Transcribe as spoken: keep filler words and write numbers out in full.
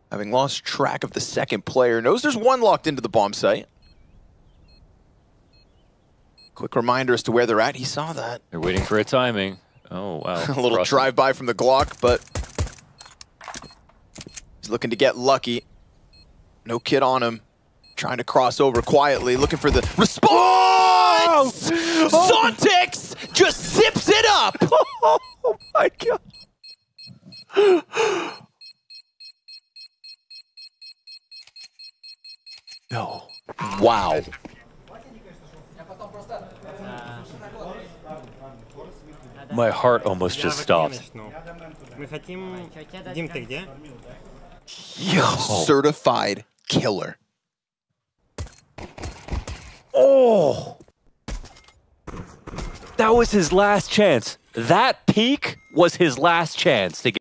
having lost track of the second player, knows there's one locked into the bomb site. Quick reminder as to where they're at. He saw that. They're waiting for a timing. Oh, wow. A little drive-by from the Glock, but he's looking to get lucky. No kid on him. Trying to cross over quietly, looking for the response! Oh! Oh! Sontix just zips it up! Oh my god. No. Wow. My heart almost just stopped. Yo. Certified killer. Oh! That was his last chance. That peak was his last chance to get